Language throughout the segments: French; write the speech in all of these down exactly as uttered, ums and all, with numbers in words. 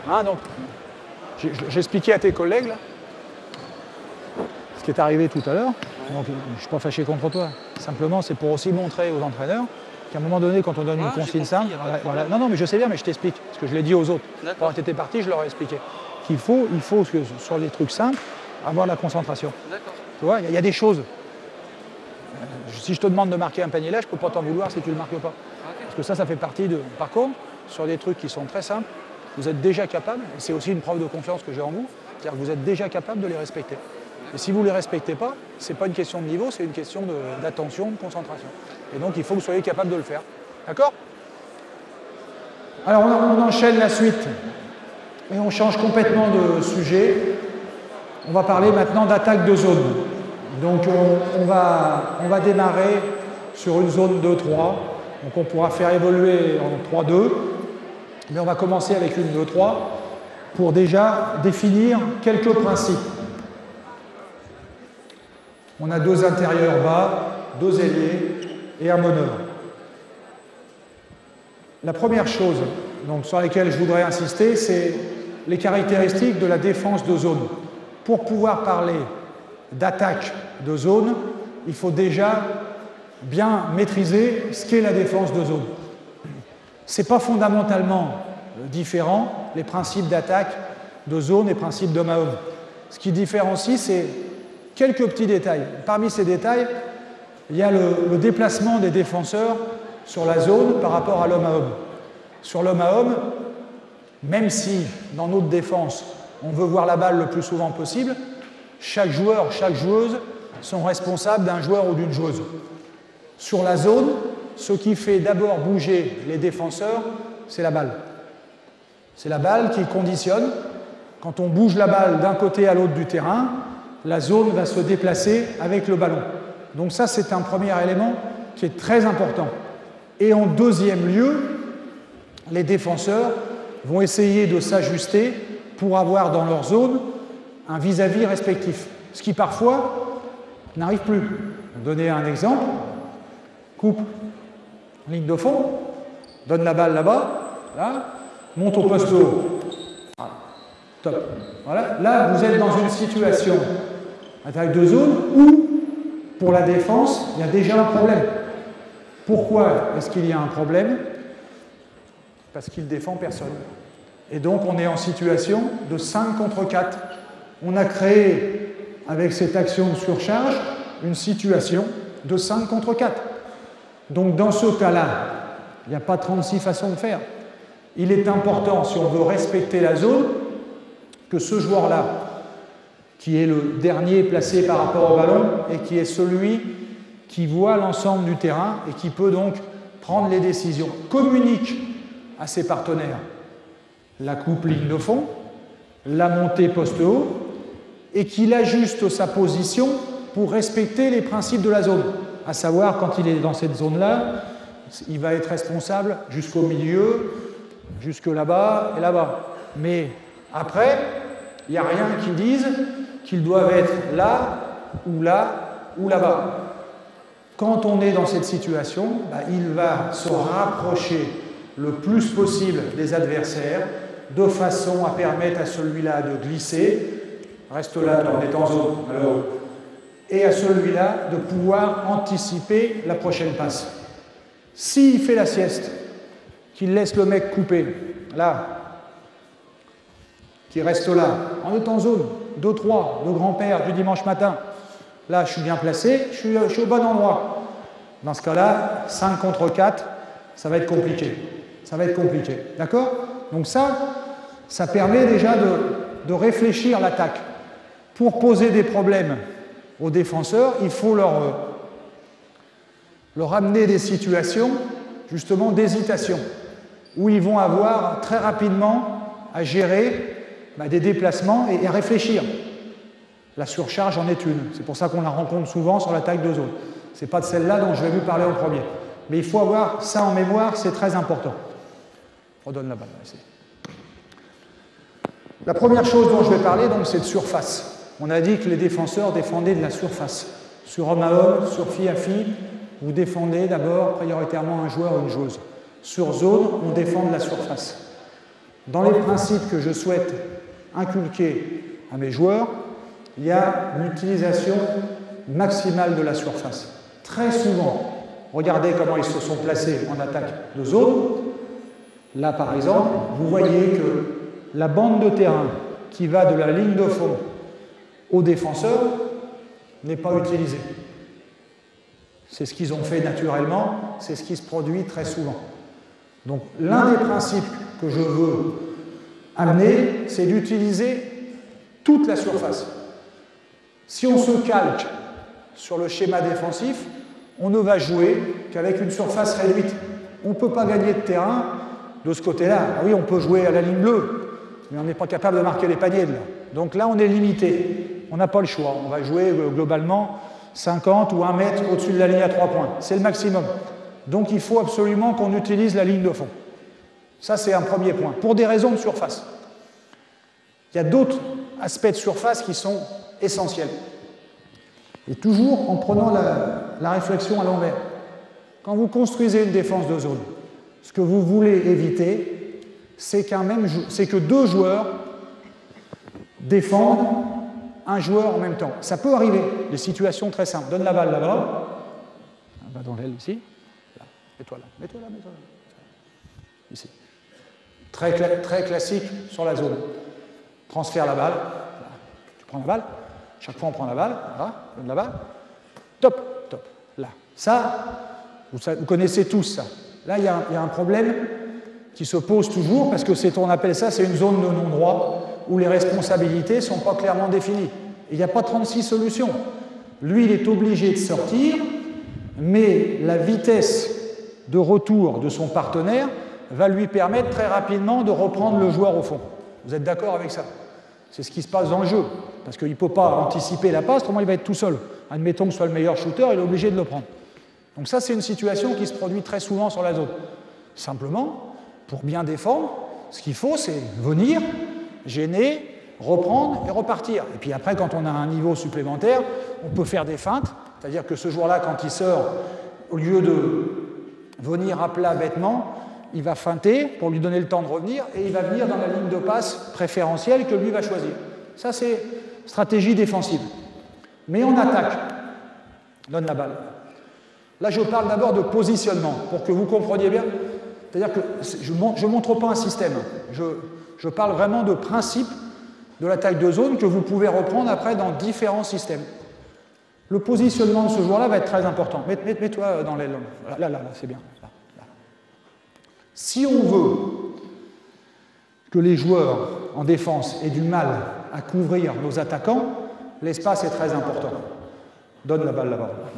Hein, donc, j'expliquais à tes collègues là, ce qui est arrivé tout à l'heure. Donc, je ne suis pas fâché contre toi. Simplement, c'est pour aussi montrer aux entraîneurs qu'à un moment donné, quand on donne ah, une consigne simple, voilà, voilà. Non, non, mais je sais bien, mais je t'explique, parce que je l'ai dit aux autres. Quand tu étais parti, je leur ai expliqué qu'il faut, il faut que, sur les trucs simples, avoir la concentration. Tu vois, il y, y a des choses. Si je te demande de marquer un panier là, je ne peux pas t'en vouloir si tu ne le marques pas. Okay. Parce que ça, ça fait partie de... Par contre, sur des trucs qui sont très simples, vous êtes déjà capable, et c'est aussi une preuve de confiance que j'ai en vous, c'est-à-dire que vous êtes déjà capable de les respecter. Et si vous ne les respectez pas, ce n'est pas une question de niveau, c'est une question d'attention, de, de concentration. Et donc, il faut que vous soyez capable de le faire. D'accord? Alors, on, on enchaîne la suite. Et on change complètement de sujet. On va parler maintenant d'attaque de zone. Donc, on, on, va, on va démarrer sur une zone deux trois. Donc, on pourra faire évoluer en trois deux. Mais on va commencer avec une deux trois pour déjà définir quelques principes. On a deux intérieurs bas, deux ailiers et un meneur. La première chose donc, sur laquelle je voudrais insister, c'est les caractéristiques de la défense de zone. Pour pouvoir parler d'attaque de zone, il faut déjà bien maîtriser ce qu'est la défense de zone. Ce n'est pas fondamentalement différent, les principes d'attaque de zone et principes d'homme à homme. Ce qui différencie, c'est quelques petits détails. Parmi ces détails, il y a le, le déplacement des défenseurs sur la zone par rapport à l'homme à homme. Sur l'homme à homme, même si dans notre défense, on veut voir la balle le plus souvent possible, chaque joueur, chaque joueuse sont responsables d'un joueur ou d'une joueuse. Sur la zone, ce qui fait d'abord bouger les défenseurs, c'est la balle. C'est la balle qui conditionne. Quand on bouge la balle d'un côté à l'autre du terrain, la zone va se déplacer avec le ballon. Donc ça, c'est un premier élément qui est très important. Et en deuxième lieu, les défenseurs vont essayer de s'ajuster pour avoir dans leur zone un vis-à-vis respectif. Ce qui parfois n'arrive plus. Je vais donner un exemple. Coupe, ligne de fond, donne la balle là-bas, là, monte au poste haut. Voilà. Top. Voilà. Là, vous êtes dans une situation attaque de zone où, pour la défense, il y a déjà un problème. Pourquoi est-ce qu'il y a un problème? Parce qu'il défend personne. Et donc, on est en situation de cinq contre quatre. On a créé, avec cette action de surcharge, une situation de cinq contre quatre. Donc, dans ce cas-là, il n'y a pas trente-six façons de faire. Il est important, si on veut respecter la zone, que ce joueur-là, qui est le dernier placé par rapport au ballon et qui est celui qui voit l'ensemble du terrain et qui peut donc prendre les décisions, communique à ses partenaires la coupe ligne de fond, la montée poste haut, et qu'il ajuste sa position pour respecter les principes de la zone. À savoir, quand il est dans cette zone-là, il va être responsable jusqu'au milieu, jusque là-bas et là-bas. Mais après, il n'y a rien qui dise qu'ils doivent être là, ou là, ou là-bas. Quand on est dans cette situation, bah, il va se rapprocher le plus possible des adversaires, de façon à permettre à celui-là de glisser, reste là, on est en zone, alors, et à celui-là de pouvoir anticiper la prochaine passe. S'il fait la sieste, qu'il laisse le mec couper, là, qui reste là, on est en zone, deux trois, le grand-père du dimanche matin, là je suis bien placé, je suis, je suis au bon endroit. Dans ce cas-là, cinq contre quatre, ça va être compliqué. Ça va être compliqué, d'accord? Donc ça, ça permet déjà de, de réfléchir l'attaque. Pour poser des problèmes aux défenseurs, il faut leur, leur amener des situations, justement, d'hésitation, où ils vont avoir très rapidement à gérer bah, des déplacements et, et à réfléchir. La surcharge en est une. C'est pour ça qu'on la rencontre souvent sur l'attaque de zone. Ce n'est pas de celle-là dont je vais vous parler en premier. Mais il faut avoir ça en mémoire, c'est très important. Redonne la balle. Ici. La première chose dont je vais parler, donc, c'est de surface. On a dit que les défenseurs défendaient de la surface. Sur homme à homme, sur fille à fille, vous défendez d'abord prioritairement un joueur ou une joueuse. Sur zone, on défend de la surface. Dans les principes que je souhaite inculquer à mes joueurs, il y a l'utilisation maximale de la surface. Très souvent, regardez comment ils se sont placés en attaque de zone. Là, par exemple, vous voyez que la bande de terrain qui va de la ligne de fond au défenseur n'est pas utilisée. C'est ce qu'ils ont fait naturellement, c'est ce qui se produit très souvent. Donc, l'un des principes que je veux amener, c'est d'utiliser toute la surface. Si on se calque sur le schéma défensif, on ne va jouer qu'avec une surface réduite. On ne peut pas gagner de terrain de ce côté-là. Ah oui, on peut jouer à la ligne bleue, mais on n'est pas capable de marquer les paniers de là. Donc là, on est limité. On n'a pas le choix. On va jouer globalement cinquante ou un mètre au-dessus de la ligne à trois points. C'est le maximum. Donc il faut absolument qu'on utilise la ligne de fond. Ça, c'est un premier point, pour des raisons de surface. Il y a d'autres aspects de surface qui sont essentiels. Et toujours en prenant la, la réflexion à l'envers. Quand vous construisez une défense de zone, ce que vous voulez éviter, c'est qu'un même, c'est que deux joueurs défendent un joueur en même temps. Ça peut arriver, des situations très simples. Donne la balle là-bas, va dans l'aile ici, là. Mets-toi là, mets-toi là, mets-toi là. Ici. Très, cla très classique sur la zone. Transfère la balle, là. Tu prends la balle, chaque fois on prend la balle, voilà, donne la balle, top, top, là. Ça, vous, vous connaissez tous ça. Là, il y, y a un problème qui se pose toujours, parce que c'est, on appelle ça, c'est une zone de non-droit, où les responsabilités ne sont pas clairement définies. Il n'y a pas trente-six solutions. Lui, il est obligé de sortir, mais la vitesse de retour de son partenaire va lui permettre très rapidement de reprendre le joueur au fond. Vous êtes d'accord avec ça? C'est ce qui se passe dans le jeu, parce qu'il ne peut pas anticiper la passe, autrement il va être tout seul. Admettons que ce soit le meilleur shooter, il est obligé de le prendre. Donc ça, c'est une situation qui se produit très souvent sur la zone. Simplement, pour bien défendre, ce qu'il faut, c'est venir, gêner, reprendre et repartir. Et puis après, quand on a un niveau supplémentaire, on peut faire des feintes, c'est-à-dire que ce joueur-là, quand il sort, au lieu de venir à plat bêtement, il va feinter pour lui donner le temps de revenir et il va venir dans la ligne de passe préférentielle que lui va choisir. Ça, c'est stratégie défensive. Mais on attaque. Donne la balle. Là, je parle d'abord de positionnement, pour que vous compreniez bien. C'est-à-dire que je ne montre pas un système. Je, je parle vraiment de principe de l'attaque de zone que vous pouvez reprendre après dans différents systèmes. Le positionnement de ce joueur-là va être très important. Mets-toi mets, mets dans l'aile. Là, là, là, là c'est bien. Là, là. Si on veut que les joueurs en défense aient du mal à couvrir nos attaquants, l'espace est très important. Donne la balle là-bas. Là.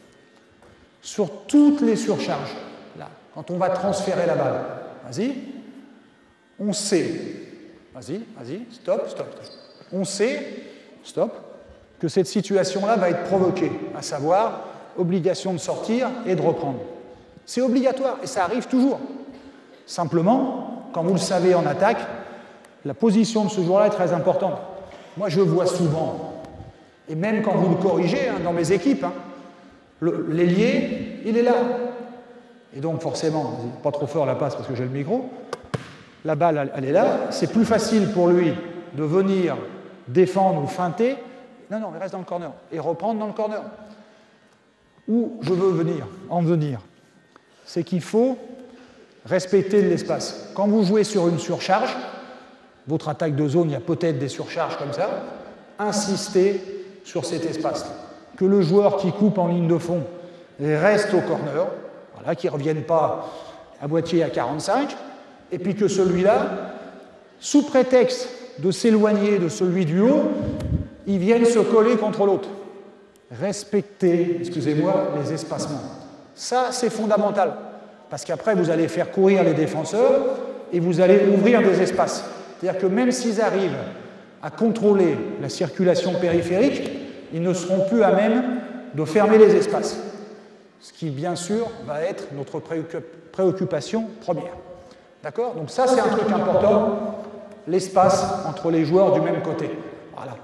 Sur toutes les surcharges, là, quand on va transférer la balle, vas-y, on sait, vas-y, vas-y, stop, stop, stop. On sait, stop, que cette situation-là va être provoquée, à savoir obligation de sortir et de reprendre. C'est obligatoire et ça arrive toujours. Simplement, quand vous le savez en attaque, la position de ce joueur-là est très importante. Moi, je vois souvent, et même quand vous le corrigez hein, dans mes équipes, hein, l'ailier, il est là. Et donc, forcément, pas trop fort la passe parce que j'ai le micro, la balle, elle est là. C'est plus facile pour lui de venir défendre ou feinter. Non, non, il reste dans le corner. Et reprendre dans le corner. Où je veux venir, en venir, c'est qu'il faut respecter l'espace. Quand vous jouez sur une surcharge, votre attaque de zone, il y a peut-être des surcharges comme ça, insistez sur cet espace. Que le joueur qui coupe en ligne de fond reste au corner, voilà, qu'il ne revienne pas à moitié à quarante-cinq, et puis que celui-là, sous prétexte de s'éloigner de celui du haut, il vienne se coller contre l'autre. Respectez, excusez-moi, les espacements. Ça, c'est fondamental, parce qu'après, vous allez faire courir les défenseurs et vous allez ouvrir des espaces. C'est-à-dire que même s'ils arrivent à contrôler la circulation périphérique, ils ne seront plus à même de fermer les espaces. Ce qui, bien sûr, va être notre préoccupation première. D'accord? Donc ça, c'est un truc important, l'espace entre les joueurs du même côté. Voilà.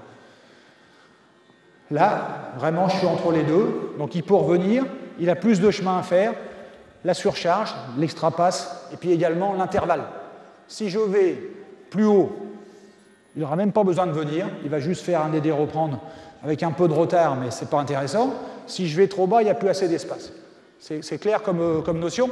Là, vraiment, je suis entre les deux. Donc il peut revenir, il a plus de chemin à faire, la surcharge, l'extra-passe, et puis également l'intervalle. Si je vais plus haut, il n'aura même pas besoin de venir, il va juste faire un aider reprendre avec un peu de retard, mais ce n'est pas intéressant. Si je vais trop bas, il n'y a plus assez d'espace. C'est clair comme, euh, comme notion.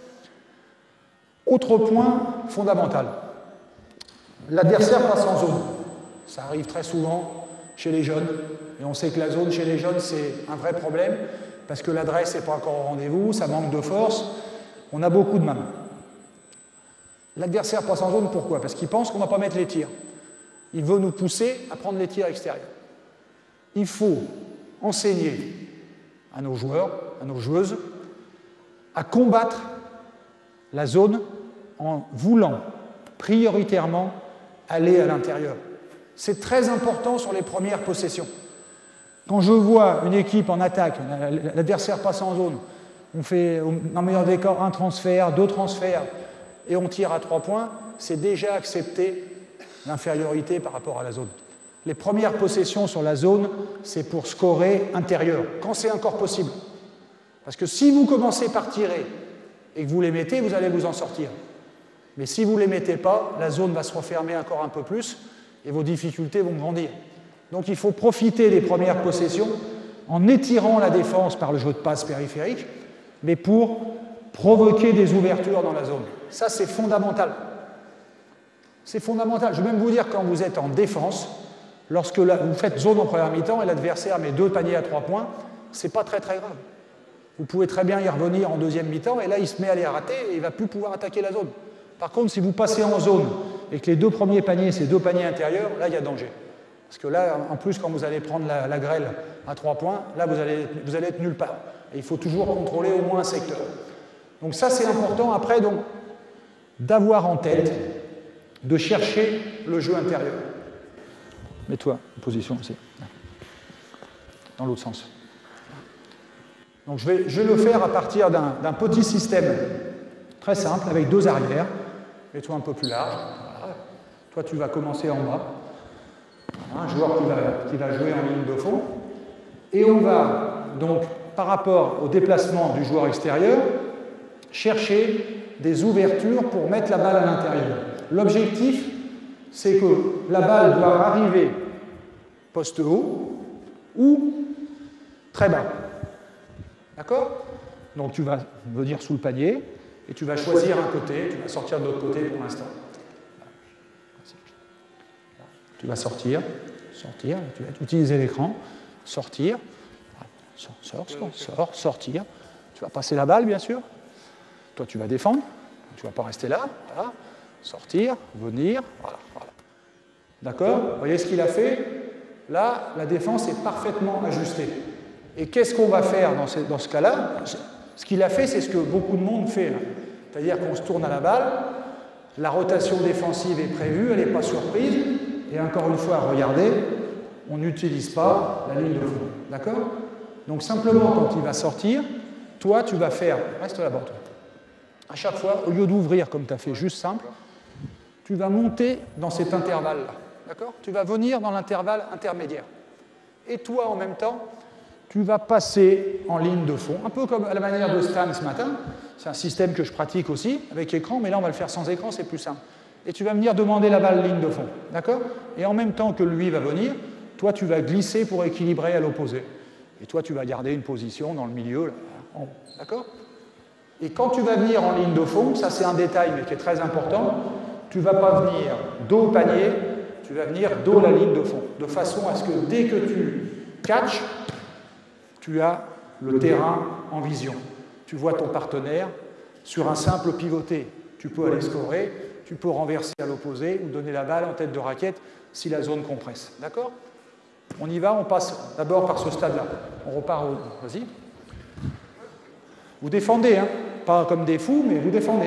Autre point fondamental. L'adversaire passe en zone. Ça arrive très souvent chez les jeunes. Et on sait que la zone chez les jeunes, c'est un vrai problème, parce que l'adresse n'est pas encore au rendez-vous, ça manque de force, on a beaucoup de mains. L'adversaire passe en zone, pourquoi? Parce qu'il pense qu'on ne va pas mettre les tirs. Il veut nous pousser à prendre les tirs extérieurs. Il faut enseigner à nos joueurs, à nos joueuses, à combattre la zone en voulant prioritairement aller à l'intérieur. C'est très important sur les premières possessions. Quand je vois une équipe en attaque, l'adversaire passe en zone, on fait, dans le meilleur des cas, un transfert, deux transferts, et on tire à trois points, c'est déjà accepter l'infériorité par rapport à la zone. Les premières possessions sur la zone, c'est pour scorer intérieur, quand c'est encore possible. Parce que si vous commencez par tirer et que vous les mettez, vous allez vous en sortir. Mais si vous ne les mettez pas, la zone va se refermer encore un peu plus et vos difficultés vont grandir. Donc il faut profiter des premières possessions en étirant la défense par le jeu de passe périphérique, mais pour provoquer des ouvertures dans la zone. Ça, c'est fondamental. C'est fondamental. Je vais même vous dire, quand vous êtes en défense, lorsque la, vous faites zone en première mi-temps et l'adversaire met deux paniers à trois points, c'est pas très très grave. Vous pouvez très bien y revenir en deuxième mi-temps et là, il se met à les rater et il ne va plus pouvoir attaquer la zone. Par contre, si vous passez en zone et que les deux premiers paniers, c'est deux paniers intérieurs, là, il y a danger. Parce que là, en plus, quand vous allez prendre la, la grêle à trois points, là, vous allez, vous allez être nulle part. Et il faut toujours contrôler au moins un secteur. Donc ça, c'est important, après, donc, d'avoir en tête, de chercher le jeu intérieur. Mets-toi en position aussi. Dans l'autre sens. Donc je vais, je vais le faire à partir d'un petit système très simple, avec deux arrières. Mets-toi un peu plus large. Voilà. Toi, tu vas commencer en bas. Un joueur qui va, qui va jouer en ligne de fond. Et on va, donc, par rapport au déplacement du joueur extérieur, chercher des ouvertures pour mettre la balle à l'intérieur. L'objectif, c'est que la balle doit arriver poste haut ou très bas. D'accord? Donc tu vas venir sous le panier et tu vas choisir un côté, tu vas sortir de l'autre côté pour l'instant. Tu vas sortir, sortir, tu vas utiliser l'écran, sortir, sort, sort, sort, sort, sortir. Tu vas passer la balle, bien sûr. Toi, tu vas défendre, tu ne vas pas rester là. Voilà. Sortir, venir, voilà. voilà. D'accord? Vous voyez ce qu'il a fait? Là, la défense est parfaitement ajustée. Et qu'est-ce qu'on va faire dans ce, dans ce cas-là? Ce qu'il a fait, c'est ce que beaucoup de monde fait. C'est-à-dire qu'on se tourne à la balle, la rotation défensive est prévue, elle n'est pas surprise, et encore une fois, regardez, on n'utilise pas la ligne de fond. D'accord? Donc simplement, quand il va sortir, toi, tu vas faire, reste là-bas, toi. À chaque fois, au lieu d'ouvrir comme tu as fait, juste simple, tu vas monter dans cet intervalle-là. D'accord? Tu vas venir dans l'intervalle intermédiaire. Et toi, en même temps, tu vas passer en ligne de fond, un peu comme à la manière de Stan ce matin. C'est un système que je pratique aussi, avec écran, mais là, on va le faire sans écran, c'est plus simple. Et tu vas venir demander la balle ligne de fond. D'accord? Et en même temps que lui va venir, toi, tu vas glisser pour équilibrer à l'opposé. Et toi, tu vas garder une position dans le milieu, là, en haut. D'accord? Et quand tu vas venir en ligne de fond, ça c'est un détail mais qui est très important, tu ne vas pas venir dos au panier, tu vas venir dos la ligne de fond, de façon à ce que dès que tu catches, tu as le terrain en vision. Tu vois ton partenaire sur un simple pivoté. Tu peux aller scorer, tu peux renverser à l'opposé ou donner la balle en tête de raquette si la zone compresse. D'accord? On y va, on passe d'abord par ce stade-là. On repart au... Vas-y. Vous défendez, hein? Pas comme des fous, mais vous défendez.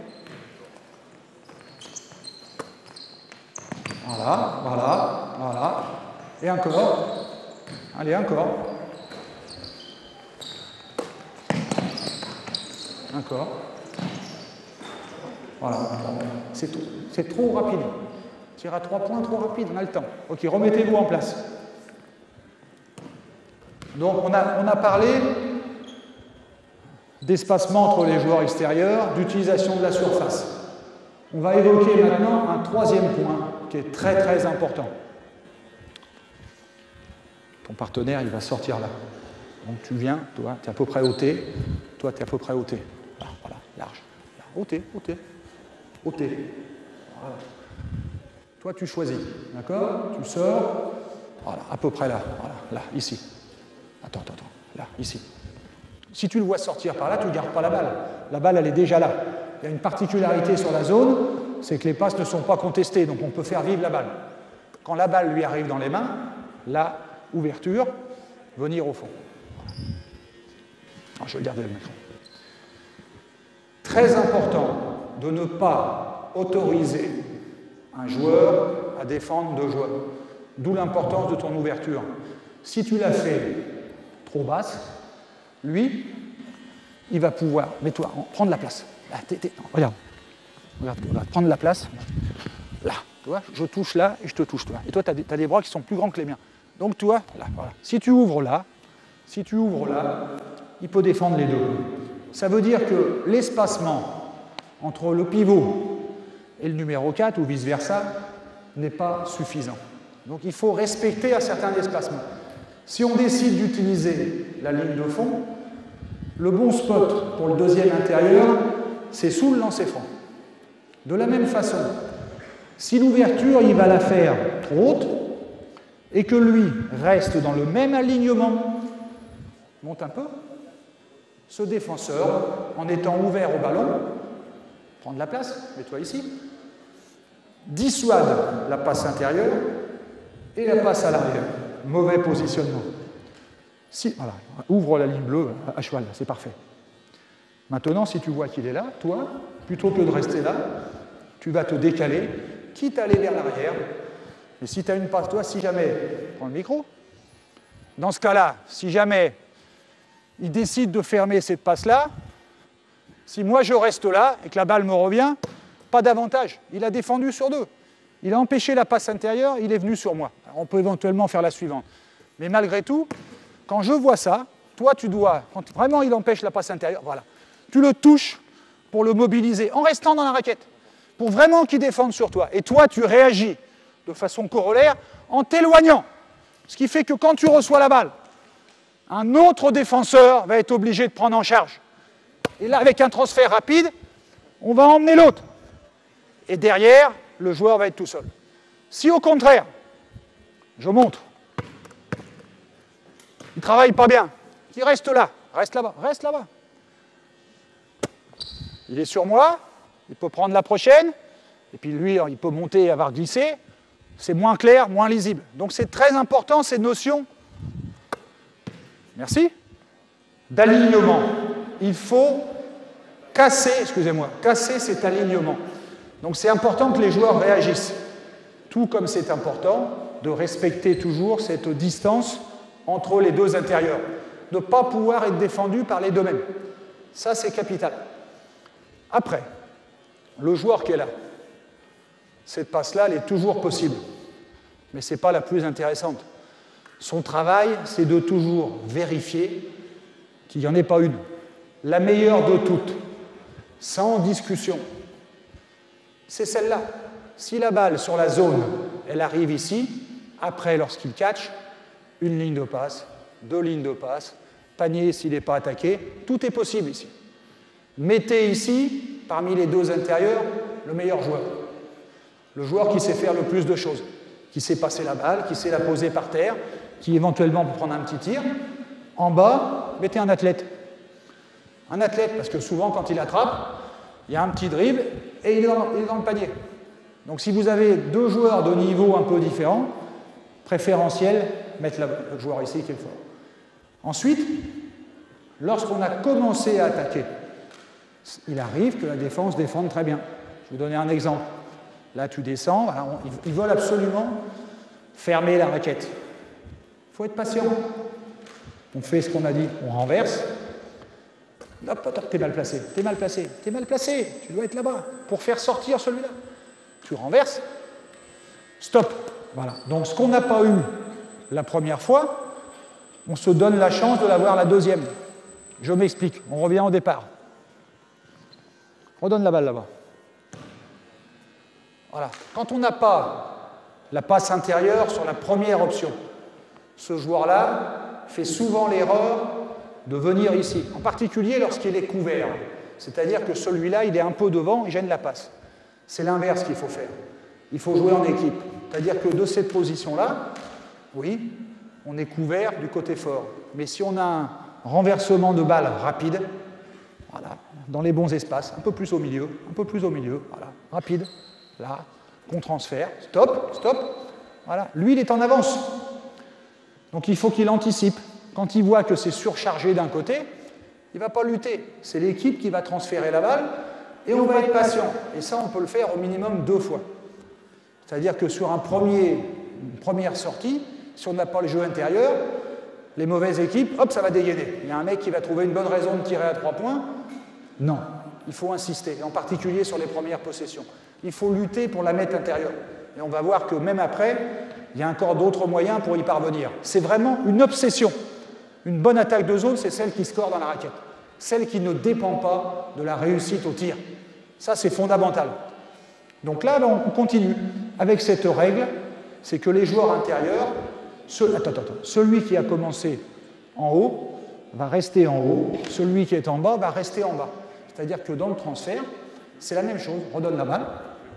Voilà, voilà, voilà. Et encore. Allez, encore. Encore. Voilà. C'est trop rapide. Tire à trois points, trop rapide, on a le temps. Ok, remettez-vous en place. Donc, on a, on a parlé d'espacement entre les joueurs extérieurs, d'utilisation de la surface. On va évoquer maintenant un troisième point qui est très très important. Ton partenaire, il va sortir là. Donc tu viens, toi, tu es à peu près au T, toi, tu es à peu près au T. Là, voilà, large. Là, au T, au T, au T. Voilà. Toi, tu choisis, d'accord? Tu sors, voilà, à peu près là, voilà, là, ici. Attends, attends, attends, là, ici. Si tu le vois sortir par là, tu ne gardes pas la balle. La balle, elle est déjà là. Il y a une particularité sur la zone, c'est que les passes ne sont pas contestées, donc on peut faire vivre la balle. Quand la balle lui arrive dans les mains, là, ouverture, venir au fond. Alors, je vais garder le micro. Très important de ne pas autoriser un joueur à défendre deux joueurs. D'où l'importance de ton ouverture. Si tu l'as fait trop basse, lui, il va pouvoir, mets-toi, prendre la place. Là, t'es, t'es, non, regarde. regarde, regarde, prendre la place. Là, tu vois, je touche là et je te touche toi. Et toi, tu as des, t'as des bras qui sont plus grands que les miens. Donc, tu vois, là, voilà. Si tu ouvres là, si tu ouvres là, il peut défendre les deux. Ça veut dire que l'espacement entre le pivot et le numéro quatre, ou vice-versa, n'est pas suffisant. Donc, il faut respecter un certain espacement. Si on décide d'utiliser la ligne de fond, le bon spot pour le deuxième intérieur, c'est sous le lancer franc. De la même façon, si l'ouverture, il va la faire trop haute, et que lui reste dans le même alignement, monte un peu, ce défenseur, en étant ouvert au ballon, prend de la place, mets-toi ici, dissuade la passe intérieure et la passe à l'arrière. Mauvais positionnement. Si, voilà, ouvre la ligne bleue à cheval, c'est parfait. Maintenant, si tu vois qu'il est là, toi, plutôt que de rester là, tu vas te décaler, quitte à aller vers l'arrière. Et si tu as une passe, toi, si jamais, prends le micro, dans ce cas-là, si jamais il décide de fermer cette passe-là, si moi je reste là et que la balle me revient, pas d'avantage. Il a défendu sur deux. Il a empêché la passe intérieure, il est venu sur moi. Alors on peut éventuellement faire la suivante. Mais malgré tout, quand je vois ça, toi tu dois, quand vraiment il empêche la passe intérieure, voilà, tu le touches pour le mobiliser, en restant dans la raquette, pour vraiment qu'il défende sur toi. Et toi tu réagis de façon corollaire en t'éloignant. Ce qui fait que quand tu reçois la balle, un autre défenseur va être obligé de prendre en charge. Et là, avec un transfert rapide, on va emmener l'autre. Et derrière, le joueur va être tout seul. Si au contraire, je montre, il ne travaille pas bien, il reste là, reste là-bas, reste là-bas. Il est sur moi, il peut prendre la prochaine, et puis lui, il peut monter et avoir glissé. C'est moins clair, moins lisible. Donc c'est très important ces notions, merci, d'alignement. Il faut casser, excusez-moi, casser cet alignement. Donc c'est important que les joueurs réagissent. Tout comme c'est important de respecter toujours cette distance entre les deux intérieurs. De ne pas pouvoir être défendu par les deux mêmes. Ça, c'est capital. Après, le joueur qui est là, cette passe-là, elle est toujours possible. Mais ce n'est pas la plus intéressante. Son travail, c'est de toujours vérifier qu'il n'y en ait pas une. La meilleure de toutes, sans discussion, c'est celle-là. Si la balle sur la zone, elle arrive ici, après, lorsqu'il catch, une ligne de passe, deux lignes de passe, panier s'il n'est pas attaqué, tout est possible ici. Mettez ici, parmi les deux intérieurs, le meilleur joueur. Le joueur qui sait faire le plus de choses, qui sait passer la balle, qui sait la poser par terre, qui éventuellement peut prendre un petit tir. En bas, mettez un athlète. Un athlète, parce que souvent, quand il attrape, il y a un petit dribble et il est dans, il est dans le panier. Donc si vous avez deux joueurs de niveau un peu différents, préférentiel, mettre le joueur ici qui est fort. Ensuite, lorsqu'on a commencé à attaquer, il arrive que la défense défende très bien. Je vais vous donner un exemple. Là, tu descends, alors on, ils veulent absolument fermer la raquette. Il faut être patient. On fait ce qu'on a dit, on renverse. Hop, hop, t'es mal placé, t'es mal placé, t'es mal placé, tu dois être là-bas pour faire sortir celui-là. Tu renverses, stop. Voilà. Donc ce qu'on n'a pas eu la première fois, on se donne la chance de l'avoir la deuxième. Je m'explique, on revient au départ. Redonne la balle là-bas. Voilà. Quand on n'a pas la passe intérieure sur la première option, ce joueur-là fait souvent l'erreur de venir ici, en particulier lorsqu'il est couvert. C'est-à-dire que celui-là, il est un peu devant et gêne la passe. C'est l'inverse qu'il faut faire. Il faut jouer en équipe. C'est-à-dire que de cette position-là, oui, on est couvert du côté fort. Mais si on a un renversement de balle rapide, voilà, dans les bons espaces, un peu plus au milieu, un peu plus au milieu, voilà, rapide, là, qu'on transfère, stop, stop, voilà, lui, il est en avance. Donc il faut qu'il anticipe. Quand il voit que c'est surchargé d'un côté, il ne va pas lutter. C'est l'équipe qui va transférer la balle et on va être patient. Et ça, on peut le faire au minimum deux fois. C'est-à-dire que sur un premier, une première sortie, si on n'a pas le jeu intérieur, les mauvaises équipes, hop, ça va dégainer. Il y a un mec qui va trouver une bonne raison de tirer à trois points. Non, il faut insister, en particulier sur les premières possessions. Il faut lutter pour la mettre intérieure. Et on va voir que même après, il y a encore d'autres moyens pour y parvenir. C'est vraiment une obsession. Une bonne attaque de zone, c'est celle qui score dans la raquette. Celle qui ne dépend pas de la réussite au tir. Ça, c'est fondamental. Donc là, on continue. Avec cette règle, c'est que les joueurs intérieurs, ce, attends, attends, celui qui a commencé en haut va rester en haut, celui qui est en bas va rester en bas. C'est-à-dire que dans le transfert, c'est la même chose. Redonne la balle.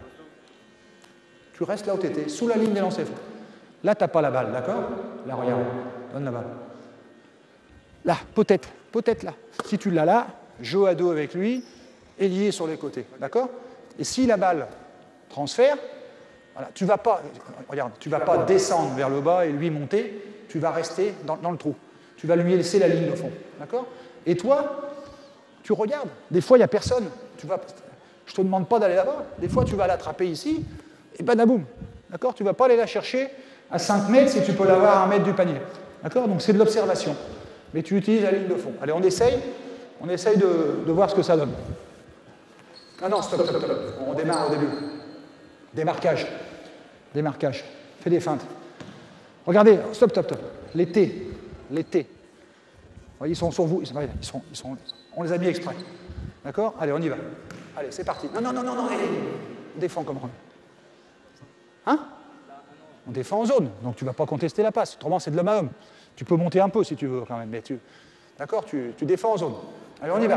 Tu restes là où tu étais, sous la ligne des lancers francs. Là, tu n'as pas la balle, d'accord? Là, regarde, donne la balle. Là, peut-être, peut-être là. Si tu l'as là, jeu à dos avec lui, ailier sur les côtés, d'accord? Et si la balle transfère, voilà, tu ne vas pas, regarde, tu vas pas descendre vers le bas et lui monter, tu vas rester dans, dans le trou. Tu vas lui laisser la ligne de fond, d'accord? Et toi, tu regardes. Des fois, il n'y a personne. Tu vas, je ne te demande pas d'aller là-bas. Des fois, tu vas l'attraper ici, et badaboum, d'accord? Tu ne vas pas aller la chercher à cinq mètres si tu peux l'avoir à un mètre du panier, d'accord? Donc, c'est de l'observation. Mais tu utilises la ligne de fond. Allez, on essaye, on essaye de, de voir ce que ça donne. Ah non, stop, stop, stop. On démarre au début. Démarquage. Démarquage. Fais des feintes. Regardez, stop, stop, stop. Les T. Les T. Ils sont sur vous. Ils sont, ils sont, ils sont, on les a mis exprès. D'accord? Allez, on y va. Allez, c'est parti. Non, non, non, non, non. On défend comme on. Hein? On défend en zone. Donc tu ne vas pas contester la passe. Autrement, c'est de l'homme à homme. Tu peux monter un peu si tu veux quand même, mais tu, d'accord, tu, tu défends en zone. Allez, on y va.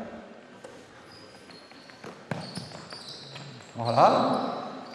Voilà.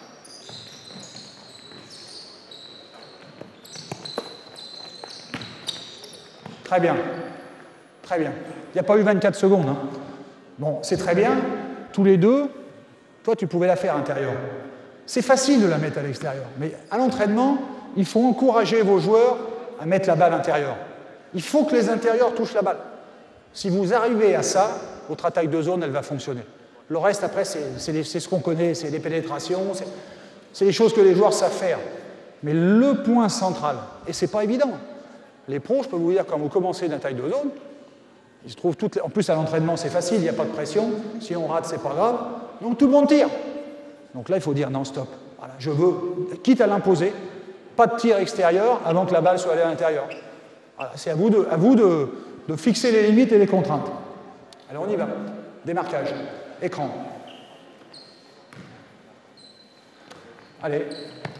Très bien. Très bien. Il n'y a pas eu vingt-quatre secondes. Hein. Bon, c'est très bien. Tous les deux, toi, tu pouvais la faire intérieure. C'est facile de la mettre à l'extérieur, mais à l'entraînement, il faut encourager vos joueurs à mettre la balle intérieure. Il faut que les intérieurs touchent la balle. Si vous arrivez à ça, votre attaque de zone, elle va fonctionner. Le reste, après, c'est ce qu'on connaît, c'est les pénétrations, c'est les choses que les joueurs savent faire. Mais le point central, et c'est pas évident, les pros, je peux vous dire, quand vous commencez une attaque de zone, ils se trouvent toutes les... En plus, à l'entraînement, c'est facile, il n'y a pas de pression. Si on rate, c'est pas grave. Donc, tout le monde tire. Donc là, il faut dire non, stop. Voilà, je veux, quitte à l'imposer, pas de tir extérieur avant que la balle soit allée à l'intérieur. Voilà, c'est à vous, de, à vous de, de fixer les limites et les contraintes. Alors on y va. Démarquage. Écran. Allez.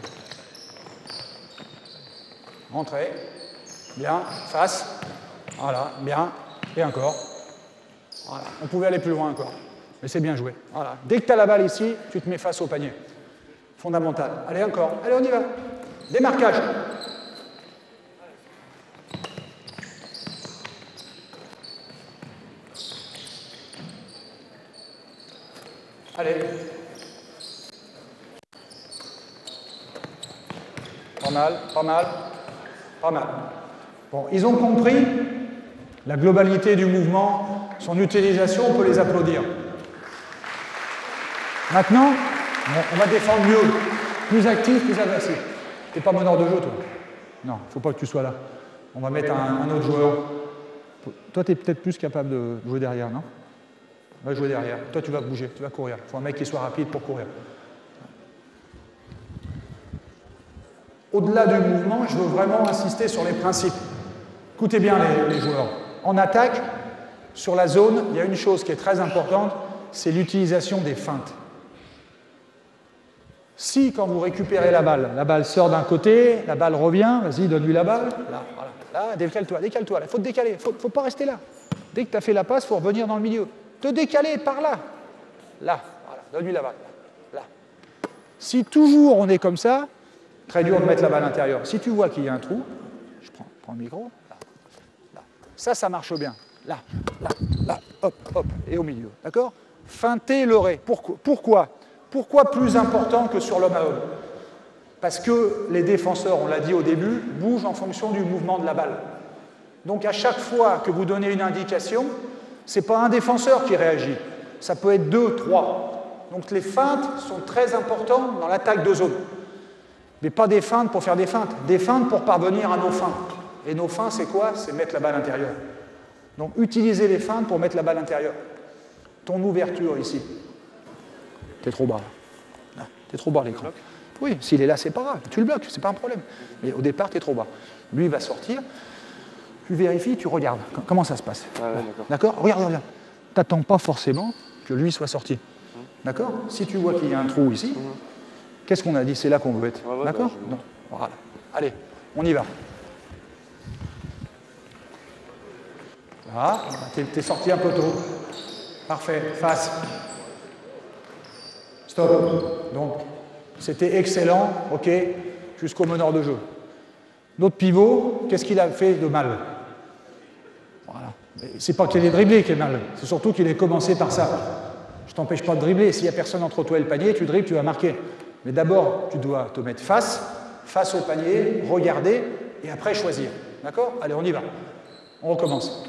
Rentrez. Bien. Face. Voilà. Bien. Et encore. Voilà. On pouvait aller plus loin encore. Mais c'est bien joué. Voilà. Dès que tu as la balle ici, tu te mets face au panier. Fondamental. Allez, encore. Allez, on y va. Démarquage. Allez. Pas mal, pas mal, pas mal. Bon, ils ont compris la globalité du mouvement, son utilisation, on peut les applaudir. Maintenant, on va défendre mieux, plus actif, plus agressif. T'es pas meneur de jeu, toi? Non, il ne faut pas que tu sois là. On va mettre un, un autre joueur. Toi, tu es peut-être plus capable de jouer derrière, non? On va jouer derrière. Toi, tu vas bouger, tu vas courir. Il faut un mec qui soit rapide pour courir. Au-delà du mouvement, je veux vraiment insister sur les principes. Écoutez bien les, les joueurs. En attaque, sur la zone, il y a une chose qui est très importante, c'est l'utilisation des feintes. Si, quand vous récupérez la balle, la balle sort d'un côté, la balle revient, vas-y, donne-lui la balle. Là, voilà. Là, décale-toi, décale-toi. Il faut te décaler, il ne faut, faut pas rester là. Dès que tu as fait la passe, il faut revenir dans le milieu. Te décaler par là. Là, voilà, donne-lui la balle. Là. Si toujours on est comme ça, très dur de mettre la balle à l'intérieur. Si tu vois qu'il y a un trou, je prends, prends le micro, là, là. Ça, ça marche bien. Là, là, là, hop, hop, et au milieu. D'accord? Feinter le ré. Pourquoi? Pourquoi Pourquoi plus important que sur l'homme à homme? Parce que les défenseurs, on l'a dit au début, bougent en fonction du mouvement de la balle. Donc à chaque fois que vous donnez une indication, ce n'est pas un défenseur qui réagit, ça peut être deux, trois. Donc les feintes sont très importantes dans l'attaque de zone. Mais pas des feintes pour faire des feintes, des feintes pour parvenir à nos fins. Et nos fins, c'est quoi? C'est mettre la balle intérieure. Donc utilisez les feintes pour mettre la balle intérieure. Ton ouverture ici. T'es trop bas. T'es trop bas l'écran. Oui, s'il est là, c'est pas grave. Tu le bloques, c'est pas un problème. Mais au départ, t'es trop bas. Lui, il va sortir. Tu vérifies, tu regardes. Comment ça se passe? Ah ouais, d'accord. Regarde, regarde. T'attends pas forcément que lui soit sorti. Mmh. D'accord. Si tu vois qu'il y a un trou ici, mmh. qu'est-ce qu'on a dit? C'est là qu'on veut être. Ouais, ouais, d'accord. Bah, je... Voilà. Allez, on y va. Voilà. T'es, t'es sorti un peu tôt. Parfait. Face. Stop. Donc, c'était excellent, ok, jusqu'au meneur de jeu. Notre pivot, qu'est-ce qu'il a fait de mal? Voilà. C'est pas qu'il ait dribblé qui est mal, c'est surtout qu'il ait commencé par ça. Je t'empêche pas de dribbler, s'il n'y a personne entre toi et le panier, tu dribbles, tu vas marquer. Mais d'abord, tu dois te mettre face, face au panier, regarder, et après choisir. D'accord? Allez, on y va. On recommence.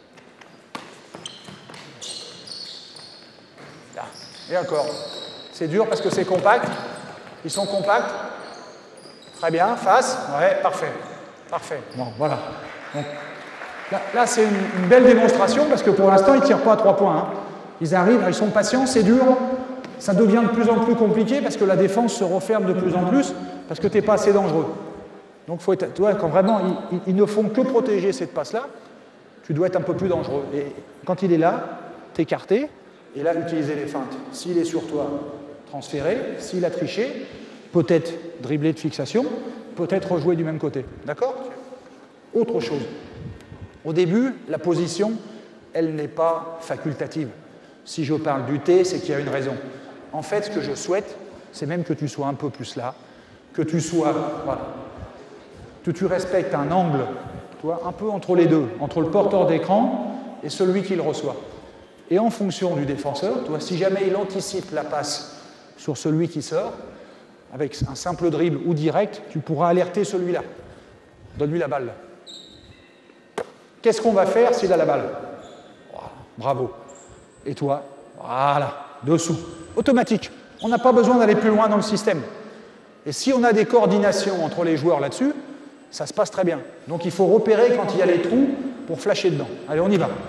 Là. Et encore. C'est dur parce que c'est compact. Ils sont compacts. Très bien. Face. Ouais, parfait. Parfait. Bon, voilà. Donc, là, là c'est une, une belle démonstration parce que pour l'instant, ils ne tirent pas à trois points. Hein. Ils arrivent, ils sont patients, c'est dur. Ça devient de plus en plus compliqué parce que la défense se referme de plus en plus parce que tu n'es pas assez dangereux. Donc, faut être, tu vois, quand vraiment ils, ils ne font que protéger cette passe-là, tu dois être un peu plus dangereux. Et quand il est là, t'écarter et là, utiliser les feintes. S'il est sur toi, transférer. S'il a triché, peut-être dribbler de fixation, peut-être rejouer du même côté. D'accord? Autre chose. Au début, la position, elle n'est pas facultative. Si je parle du T, c'est qu'il y a une raison. En fait, ce que je souhaite, c'est même que tu sois un peu plus là, que tu sois, voilà, que tu respectes un angle, tu vois, un peu entre les deux, entre le porteur d'écran et celui qui le reçoit. Et en fonction du défenseur, tu vois, si jamais il anticipe la passe sur celui qui sort, avec un simple dribble ou direct, tu pourras alerter celui-là. Donne-lui la balle. Qu'est-ce qu'on va faire s'il a la balle? Voilà. Bravo. Et toi? Voilà. Dessous. Automatique. On n'a pas besoin d'aller plus loin dans le système. Et si on a des coordinations entre les joueurs là-dessus, ça se passe très bien. Donc il faut repérer quand il y a les trous pour flasher dedans. Allez, on y va.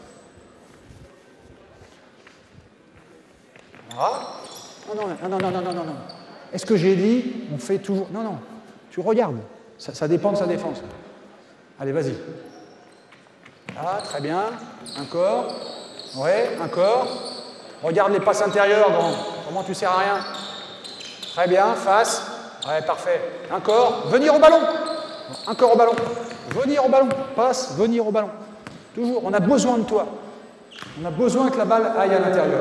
Voilà. Non, non, non, non, non, non, non, non. Est-ce que j'ai dit, on fait toujours... Non, non, tu regardes. Ça, ça dépend de sa défense. Allez, vas-y. Là, très bien. Encore. Ouais, encore. Regarde les passes intérieures, grand. Comment tu sers à rien? Très bien, face. Ouais, parfait. Encore. Venir au ballon. Encore au ballon. Venir au ballon. Passe, venir au ballon. Toujours, on a besoin de toi. On a besoin que la balle aille à l'intérieur.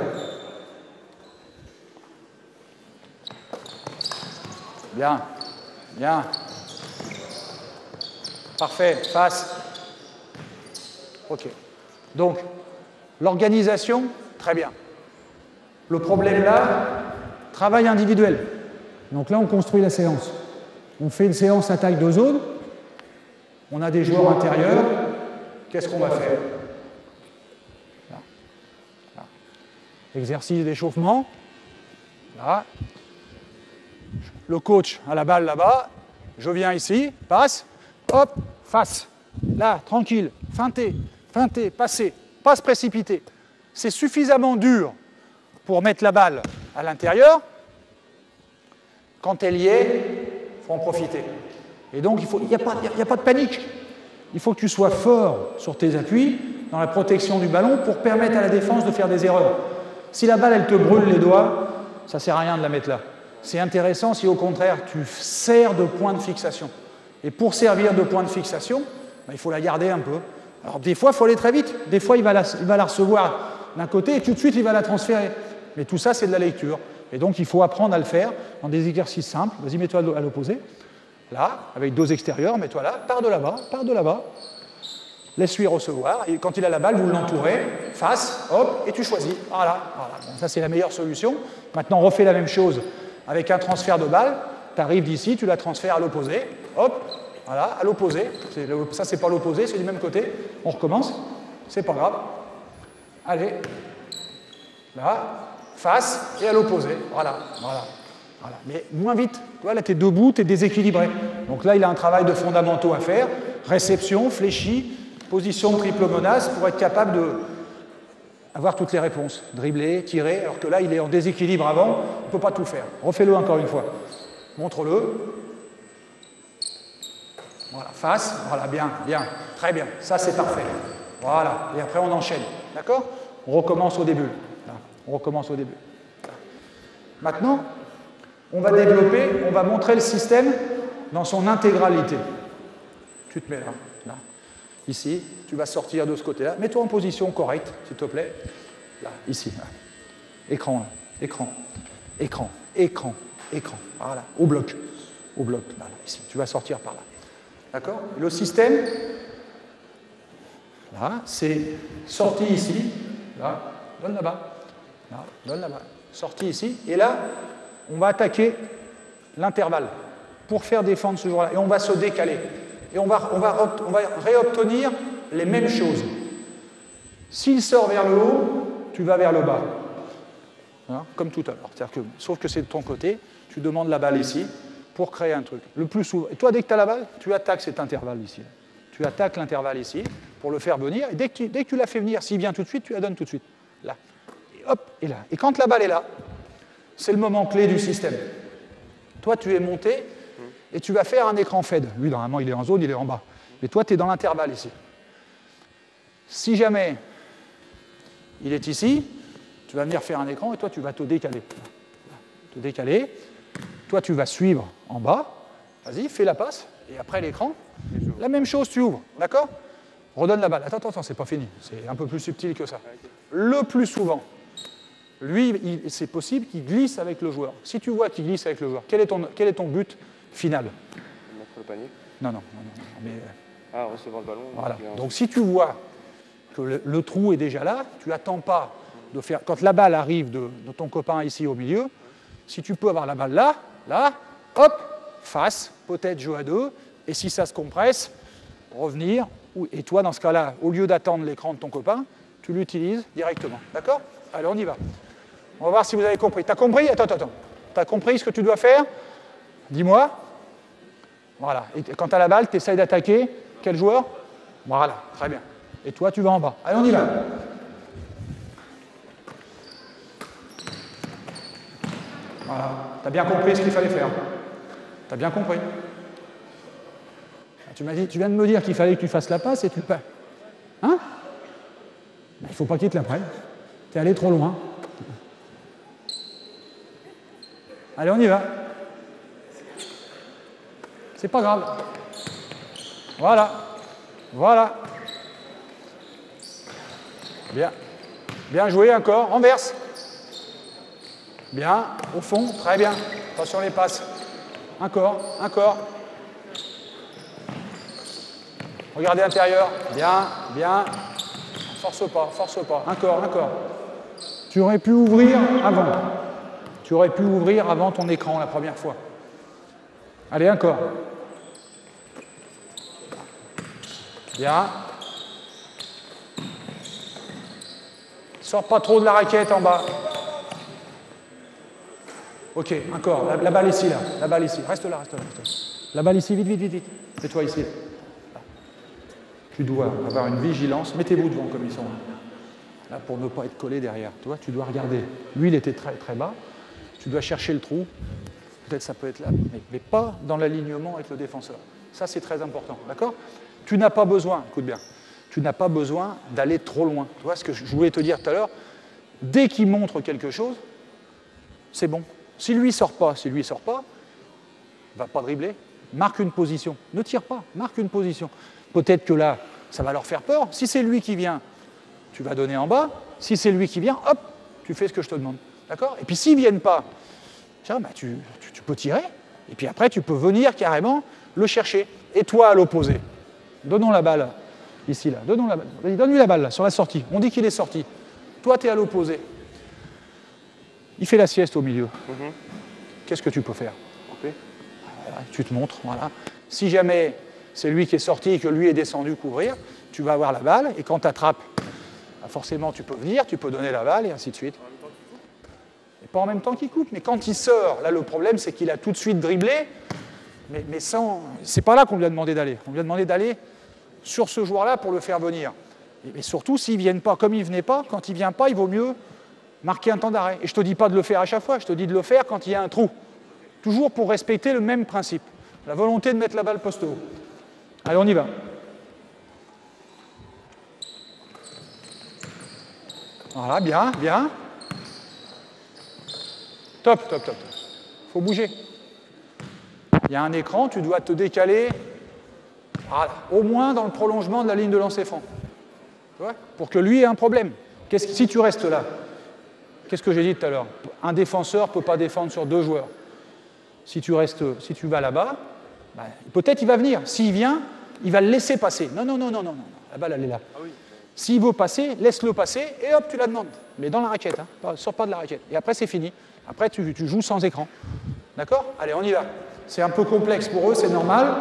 Bien, bien. Parfait, face. OK. Donc, l'organisation, très bien. Le problème là, travail individuel. Donc là, on construit la séance. On fait une séance attaque de zone. On a des joueurs intérieurs. Qu'est-ce qu'on va faire? Là. Là. Exercice d'échauffement. Là. Le coach a la balle là-bas. Je viens ici, passe, hop, face. Là, tranquille, feinter, feinter, passer, passe précipiter. C'est suffisamment dur pour mettre la balle à l'intérieur. Quand elle y est, il faut en profiter. Et donc, il n'y a, a pas de panique. Il faut que tu sois fort sur tes appuis, dans la protection du ballon, pour permettre à la défense de faire des erreurs. Si la balle, elle te brûle les doigts, ça ne sert à rien de la mettre là. c'est intéressant si au contraire tu sers de point de fixation. Et pour servir de point de fixation, ben, il faut la garder un peu. Alors des fois, il faut aller très vite. Des fois, il va la, il va la recevoir d'un côté et tout de suite, il va la transférer. Mais tout ça, c'est de la lecture. Et donc, il faut apprendre à le faire dans des exercices simples. Vas-y, mets-toi à l'opposé. Là, avec dos extérieurs, mets-toi là, pars de là-bas, pars de là-bas. Laisse-lui recevoir. Et quand il a la balle, vous l'entourez, face, hop, et tu choisis. Voilà. voilà. Bon, ça, c'est la meilleure solution. Maintenant, on refait la même chose avec un transfert de balle. Tu arrives d'ici, tu la transfères à l'opposé. Hop, voilà, à l'opposé. Ça, c'est pas l'opposé, c'est du même côté. On recommence. C'est pas grave. Allez. Là, face et à l'opposé. Voilà, voilà, voilà. Mais moins vite. Tu vois, là, tu es debout, tu es déséquilibré. Donc là, il a un travail de fondamentaux à faire. Réception, fléchi, position de triple menace pour être capable de avoir toutes les réponses. Dribbler, tirer, alors que là, il est en déséquilibre avant, il ne peut pas tout faire. Refais-le encore une fois. Montre-le. Voilà, face. Voilà, bien, bien. Très bien. Ça, c'est parfait. Voilà. Et après, on enchaîne. D'accord ? On recommence au début. Là. On recommence au début. Là. Maintenant, on va développer, on va montrer le système dans son intégralité. Tu te mets là, là. Ici, tu vas sortir de ce côté-là. Mets-toi en position correcte, s'il te plaît. Là, ici. Là. Écran, là. Écran. Écran. Écran. Écran. Voilà. Au bloc. Au bloc. Là, là. Ici. Tu vas sortir par là. D'accord ? Le système, là, c'est sorti ici. Là. Donne là-bas. Là. Donne là-bas. Sorti ici. Et là, on va attaquer l'intervalle pour faire défendre ce jour-là. Et on va se décaler. Et on va, on, va, on va réobtenir les mêmes choses. S'il sort vers le haut, tu vas vers le bas. Hein, comme tout à l'heure. Que, sauf que c'est de ton côté, tu demandes la balle ici pour créer un truc. Le plus souvent. Et toi, dès que tu as la balle, tu attaques cet intervalle ici. Tu attaques l'intervalle ici pour le faire venir. Et dès que tu, dès que tu l'as fait venir, s'il vient tout de suite, tu la donnes tout de suite. Là. Et hop, et là. Et quand la balle est là, c'est le moment clé du système. Toi, tu es monté et tu vas faire un écran fade. Lui, normalement, il est en zone, il est en bas. Mais toi, tu es dans l'intervalle ici. Si jamais il est ici, tu vas venir faire un écran et toi, tu vas te décaler. Te décaler. Toi, tu vas suivre en bas. Vas-y, fais la passe. Et après l'écran, la même chose, tu ouvres. D'accord ? Redonne la balle. Attends, attends, attends, c'est pas fini. C'est un peu plus subtil que ça. Le plus souvent, lui, c'est possible qu'il glisse avec le joueur. Si tu vois qu'il glisse avec le joueur, quel est ton, quel est ton but final ? Mettre le panier ? Non, non, non, non. Mais, ah, recevoir le ballon. Voilà. Donc si tu vois que le, le trou est déjà là, tu n'attends pas de faire... Quand la balle arrive de, de ton copain ici au milieu, si tu peux avoir la balle là, là, hop, face, peut-être jeu à deux, et si ça se compresse, revenir, et toi, dans ce cas-là, au lieu d'attendre l'écran de ton copain, tu l'utilises directement. D'accord ? Allez, on y va. On va voir si vous avez compris. Tu as compris ? Attends, attends, attends. Tu as compris ce que tu dois faire ? Dis-moi. Voilà. Et quand tu as la balle, tu essayes d'attaquer. Quel joueur ? Voilà, très bien. Et toi, tu vas en bas. Allez, on y va. Voilà. Tu as bien compris ce qu'il fallait faire. Tu as bien compris. Tu m'as dit, tu viens de me dire qu'il fallait que tu fasses la passe et tu le fais. Hein ? Il ne faut pas qu'il te la prenne. Tu es allé trop loin. Allez, on y va. C'est pas grave. Voilà. Voilà. Bien. Bien joué encore. Renverse. Bien. Au fond. Très bien. Attention les passes. Encore. Encore. Regardez l'intérieur. Bien. Bien. Force pas. Force pas. Encore. Encore. Tu aurais pu ouvrir avant. Tu aurais pu ouvrir avant ton écran la première fois. Allez, encore. Bien. Sors pas trop de la raquette en bas. Ok, encore. La, la balle ici, là. La balle ici. Reste là, reste là, reste là. La balle ici, vite, vite, vite, vite. Mets-toi ici. Là. Tu dois avoir une vigilance. Mettez-vous devant comme ils sont. Là, pour ne pas être collé derrière. Tu vois, tu dois regarder. Lui, il était très, très bas. Tu dois chercher le trou. Peut-être ça peut être là, mais, mais pas dans l'alignement avec le défenseur. Ça, c'est très important. D'accord ? Tu n'as pas besoin, écoute bien, tu n'as pas besoin d'aller trop loin. Tu vois ce que je voulais te dire tout à l'heure ? Dès qu'il montre quelque chose, c'est bon. Si lui ne sort pas, si lui ne sort pas, il ne va pas dribbler. Marque une position. Ne tire pas, marque une position. Peut-être que là, ça va leur faire peur. Si c'est lui qui vient, tu vas donner en bas. Si c'est lui qui vient, hop, tu fais ce que je te demande. D'accord? Et puis s'ils ne viennent pas, tiens, bah, tu, tu, tu peux tirer. Et puis après, tu peux venir carrément le chercher. Et toi, à l'opposé, donnons la balle, ici, là. Donnons la balle. Vas-y, donne-lui la balle, là, sur la sortie. On dit qu'il est sorti. Toi, tu es à l'opposé. Il fait la sieste au milieu. Mm-hmm. Qu'est-ce que tu peux faire? Couper. Voilà, tu te montres, voilà. Si jamais c'est lui qui est sorti et que lui est descendu couvrir, tu vas avoir la balle, et quand tu attrapes, bah forcément, tu peux venir, tu peux donner la balle, et ainsi de suite. Et pas en même temps qu'il coupe, mais quand il sort, là, le problème, c'est qu'il a tout de suite dribblé, mais, mais sans... C'est pas là qu'on lui a demandé d'aller. On lui a demandé d'aller sur ce joueur-là pour le faire venir. Et, et surtout, s'ils ne viennent pas comme il ne venait pas, quand il ne vient pas, il vaut mieux marquer un temps d'arrêt. Et je ne te dis pas de le faire à chaque fois, je te dis de le faire quand il y a un trou. Toujours pour respecter le même principe. La volonté de mettre la balle poste haut. Allez, on y va. Voilà, bien, bien. Top, top, top, top. Il faut bouger. Il y a un écran, tu dois te décaler, voilà, au moins dans le prolongement de la ligne de lancer franc. Tu vois, pour que lui ait un problème. Qu'est-ce que, si tu restes là, qu'est-ce que j'ai dit tout à l'heure? Un défenseur ne peut pas défendre sur deux joueurs. Si tu restes, si tu vas là-bas, ben, peut-être il va venir. S'il vient, il va le laisser passer. Non, non, non, non, non, non. La balle, elle est là. Ah oui. S'il veut passer, laisse-le passer et hop, tu la demandes. Mais dans la raquette, hein. Sors pas de la raquette. Et après, c'est fini. Après, tu, tu joues sans écran. D'accord? Allez, on y va. C'est un peu complexe pour eux, c'est normal.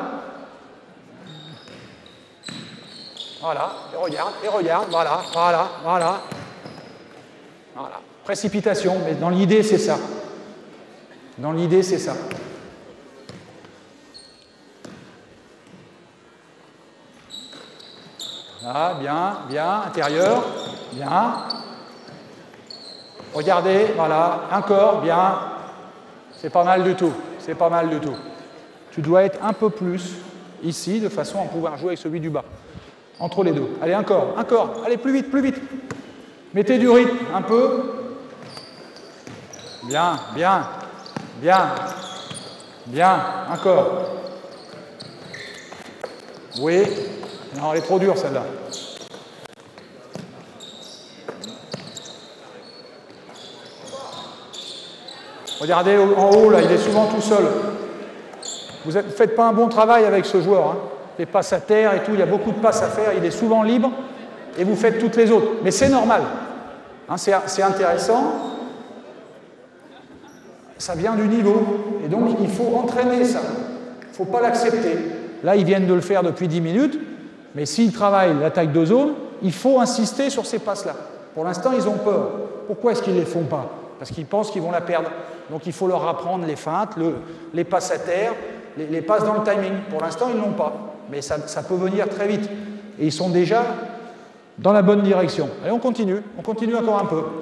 Voilà, et regarde, et regarde, voilà, voilà, voilà. Voilà. Précipitation, mais dans l'idée, c'est ça. Dans l'idée, c'est ça. Là, bien, bien, intérieur, bien. Regardez, voilà, un corps, bien. C'est pas mal du tout, c'est pas mal du tout. Tu dois être un peu plus ici, de façon à pouvoir jouer avec celui du bas. Entre les deux. Allez, un corps, un corps. Allez, plus vite, plus vite. Mettez du rythme, un peu. Bien, bien, bien, bien, un corps. Oui. Non, elle est trop dure, celle-là. Regardez en haut, là, il est souvent tout seul. Vous ne faites pas un bon travail avec ce joueur. Hein. Les passes à terre et tout, il y a beaucoup de passes à faire, il est souvent libre, et vous faites toutes les autres. Mais c'est normal. Hein, c'est intéressant. Ça vient du niveau. Et donc, il faut entraîner ça. Il ne faut pas l'accepter. Là, ils viennent de le faire depuis dix minutes, mais s'ils travaillent l'attaque de zone, il faut insister sur ces passes-là. Pour l'instant, ils ont peur. Pourquoi est-ce qu'ils ne les font pas? Parce qu'ils pensent qu'ils vont la perdre. Donc, il faut leur apprendre les feintes, le, les passes à terre, les, les passes dans le timing. Pour l'instant, ils ne l'ont pas. Mais ça, ça peut venir très vite. Et ils sont déjà dans la bonne direction. Allez, on continue. On continue encore un peu.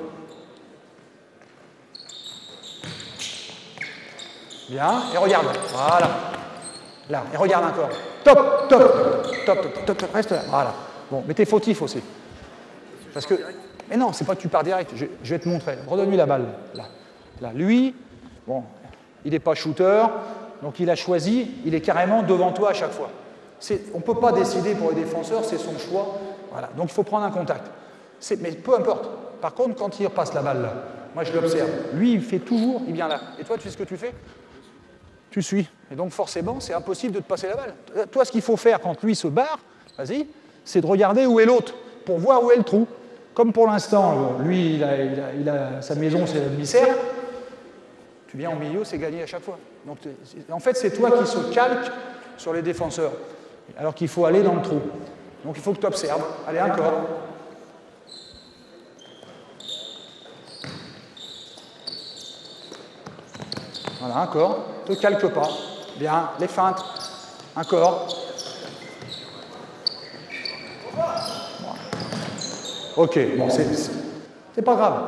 Bien. Et regarde. Voilà. Là. Et regarde encore. Top, top, top, top, top, top. Reste là. Voilà. Bon, mais t'es fautif aussi. Parce que... Mais non, c'est pas que tu pars direct. Je, je vais te montrer. Redonne-lui la balle. Là. Là. Lui, bon, il n'est pas shooter, donc il a choisi, il est carrément devant toi à chaque fois. On ne peut pas décider pour les défenseurs, c'est son choix. Voilà. Donc il faut prendre un contact. Mais peu importe. Par contre, quand il repasse la balle là, moi je l'observe. Lui, il fait toujours, il vient là. Et toi, tu sais ce que tu fais? Tu suis. Et donc forcément, c'est impossible de te passer la balle. Toi, ce qu'il faut faire quand lui se barre, vas-y, c'est de regarder où est l'autre, pour voir où est le trou. Comme pour l'instant, lui, il a, il a, il a, sa maison, c'est la demi-cercle. Tu viens au milieu, c'est gagné à chaque fois. Donc, en fait, c'est toi qui se calque sur les défenseurs, alors qu'il faut aller dans le trou. Donc, il faut que tu observes. Allez, encore. Voilà, encore. Ne te calque pas. Bien, les feintes. Encore. Ok, bon, c'est pas grave.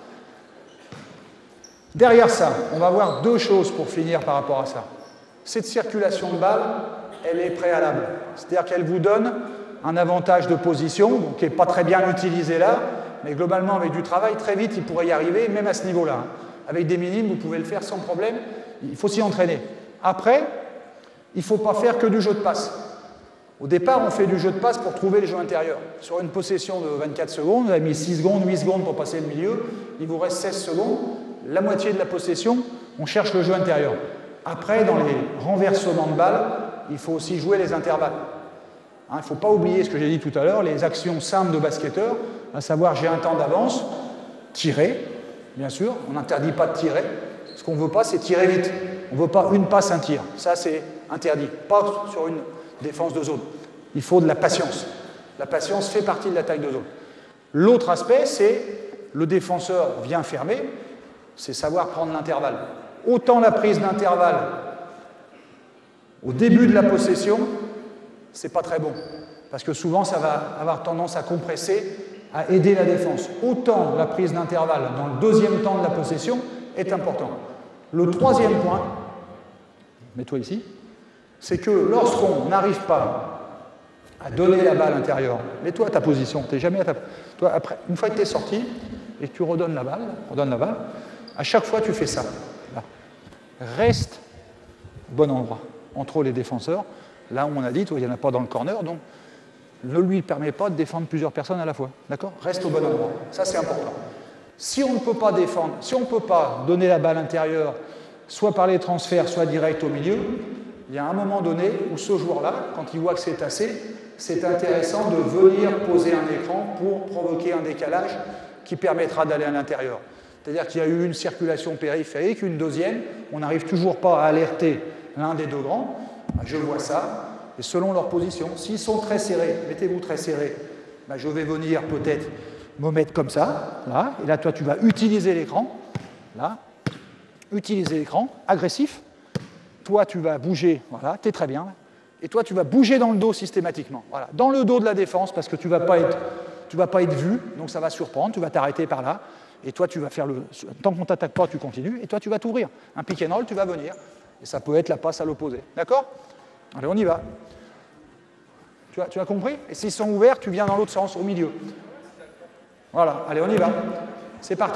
Derrière ça, on va voir deux choses pour finir par rapport à ça. Cette circulation de balle, elle est préalable. C'est-à-dire qu'elle vous donne un avantage de position, donc qui n'est pas très bien utilisé là, mais globalement, avec du travail, très vite, il pourrait y arriver, même à ce niveau-là. Avec des minimes, vous pouvez le faire sans problème. Il faut s'y entraîner. Après, il ne faut pas faire que du jeu de passe. Au départ, on fait du jeu de passe pour trouver le jeu intérieur. Sur une possession de vingt-quatre secondes, vous avez mis six secondes, huit secondes pour passer le milieu, il vous reste seize secondes. La moitié de la possession, on cherche le jeu intérieur. Après, dans les renversements de balles, il faut aussi jouer les intervalles. Il hein, ne faut pas oublier ce que j'ai dit tout à l'heure, les actions simples de basketteur, à savoir j'ai un temps d'avance, tirer, bien sûr, on n'interdit pas de tirer. Ce qu'on ne veut pas, c'est tirer vite. On ne veut pas une passe, un tir. Ça, c'est interdit. Pas sur une défense de zone. Il faut de la patience. La patience fait partie de l'attaque de zone. L'autre aspect, c'est le défenseur vient fermer, c'est savoir prendre l'intervalle. Autant la prise d'intervalle au début de la possession, c'est pas très bon. Parce que souvent, ça va avoir tendance à compresser, à aider la défense. Autant la prise d'intervalle dans le deuxième temps de la possession est important. Le troisième point, mets-toi ici, c'est que lorsqu'on n'arrive pas à donner la balle intérieure, mets-toi à ta position, tu n'es jamais à ta... Toi, après, une fois que tu es sorti et que tu redonnes la balle, redonnes la balle, à chaque fois tu fais ça. Là. Reste au bon endroit, entre les défenseurs. Là, on a dit, toi, il n'y en a pas dans le corner, donc ne lui permet pas de défendre plusieurs personnes à la fois. D'accord ? Reste au bon endroit. Ça, c'est important. Si on ne peut pas défendre, si on ne peut pas donner la balle intérieure, soit par les transferts, soit direct au milieu, il y a un moment donné où ce joueur-là, quand il voit que c'est assez, c'est intéressant de venir poser un écran pour provoquer un décalage qui permettra d'aller à l'intérieur. C'est-à-dire qu'il y a eu une circulation périphérique, une deuxième, on n'arrive toujours pas à alerter l'un des deux grands. Je vois ça, et selon leur position, s'ils sont très serrés, mettez-vous très serrés, ben je vais venir peut-être me mettre comme ça, là, et là, toi, tu vas utiliser l'écran, là, utiliser l'écran, agressif, toi, tu vas bouger, voilà, t'es très bien, et toi, tu vas bouger dans le dos systématiquement, voilà, dans le dos de la défense, parce que tu ne vas pas être, tu vas pas être vu, donc ça va surprendre, tu vas t'arrêter par là, et toi, tu vas faire le... Tant qu'on ne t'attaque pas, tu continues, et toi, tu vas t'ouvrir. Un pick and roll, tu vas venir, et ça peut être la passe à l'opposé, d'accord ? Allez, on y va. Tu as, tu as compris ? Et s'ils sont ouverts, tu viens dans l'autre sens, au milieu. Voilà, allez, on y va. C'est parti.